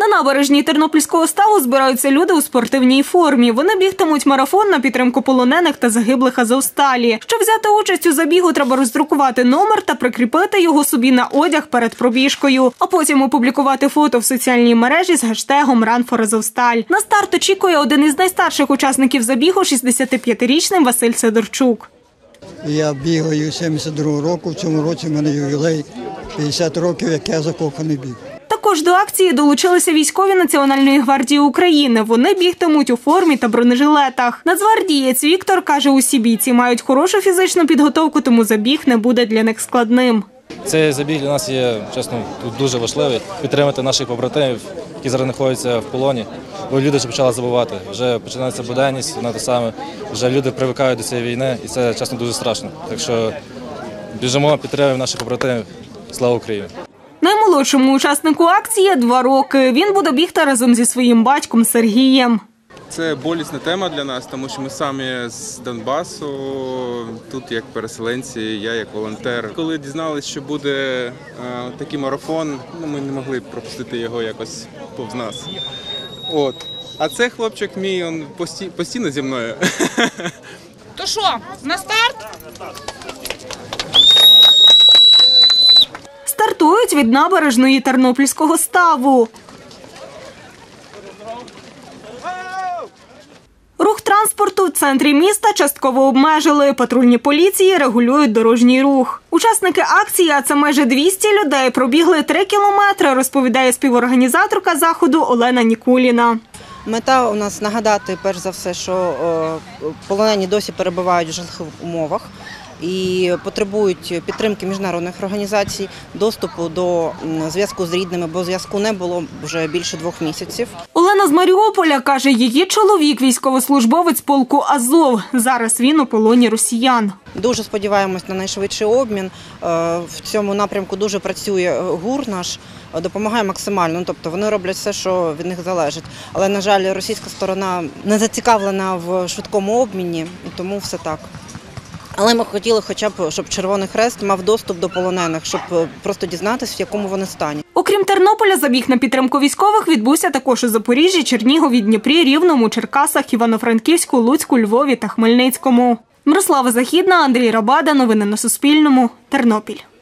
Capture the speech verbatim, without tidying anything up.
На набережній Тернопільського ставу збираються люди у спортивній формі. Вони бігтимуть марафон на підтримку полонених та загиблих Азовсталі. Щоб взяти участь у забігу, треба роздрукувати номер та прикріпити його собі на одяг перед пробіжкою, а потім опублікувати фото в соціальній мережі з гештегом «Run for Азовсталь». На старт очікує один із найстарших учасників забігу – шістдесятип'ятирічний Василь Сидорчук. Я бігаю сімдесят другого року, в цьому році в мене ювілей п'ятдесят років, як я закоханий біг. Також до акції долучилися військові Національної гвардії України. Вони бігтимуть у формі та бронежилетах. Нацгвардієць Віктор каже, усі бійці мають хорошу фізичну підготовку, тому забіг не буде для них складним. Цей забіг для нас є, чесно, дуже важливий. Підтримати наших побратимів, які зараз знаходяться в полоні. Бо люди вже почали забувати. Вже починається буденність, на те саме. Вже люди привикають до цієї війни, і це, чесно, дуже страшно. Так що біжимо, підтримуємо наших побратимів. Слава Україні! Наймолодшому учаснику акції – два роки. Він буде бігти разом зі своїм батьком Сергієм. Це болісна тема для нас, тому що ми самі з Донбасу, тут як переселенці, я як волонтер. Коли дізналися, що буде а, такий марафон, ну, ми не могли пропустити його якось повз нас. От. А цей хлопчик мій, він пості, постійно зі мною. То що, на старт? Стартують від набережної Тернопільського ставу. Рух транспорту в центрі міста частково обмежили. Патрульні поліції регулюють дорожній рух. Учасники акції, а це майже двісті людей, пробігли три кілометри, розповідає співорганізаторка заходу Олена Нікуліна. Мета у нас нагадати, перш за все, що полонені досі перебувають в жахливих умовах і потребують підтримки міжнародних організацій, доступу до зв'язку з рідними, бо зв'язку не було вже більше двох місяців. Олена з Маріуполя каже, її чоловік – військовослужбовець полку «Азов». Зараз він у полоні росіян. Дуже сподіваємось на найшвидший обмін. В цьому напрямку дуже працює ГУР наш, допомагає максимально. Тобто вони роблять все, що від них залежить. Але, на жаль, російська сторона не зацікавлена в швидкому обміні, тому все так. Але ми хотіли хоча б, щоб Червоний Хрест мав доступ до полонених, щоб просто дізнатися, в якому вони стані. Окрім Тернополя, забіг на підтримку військових відбувся також у Запоріжжі, Чернігові, Дніпрі, Рівному, Черкасах, Івано-Франківську, Луцьку, Львові та Хмельницькому. Мирослава Західна, Андрій Рабада. Новини на Суспільному. Тернопіль.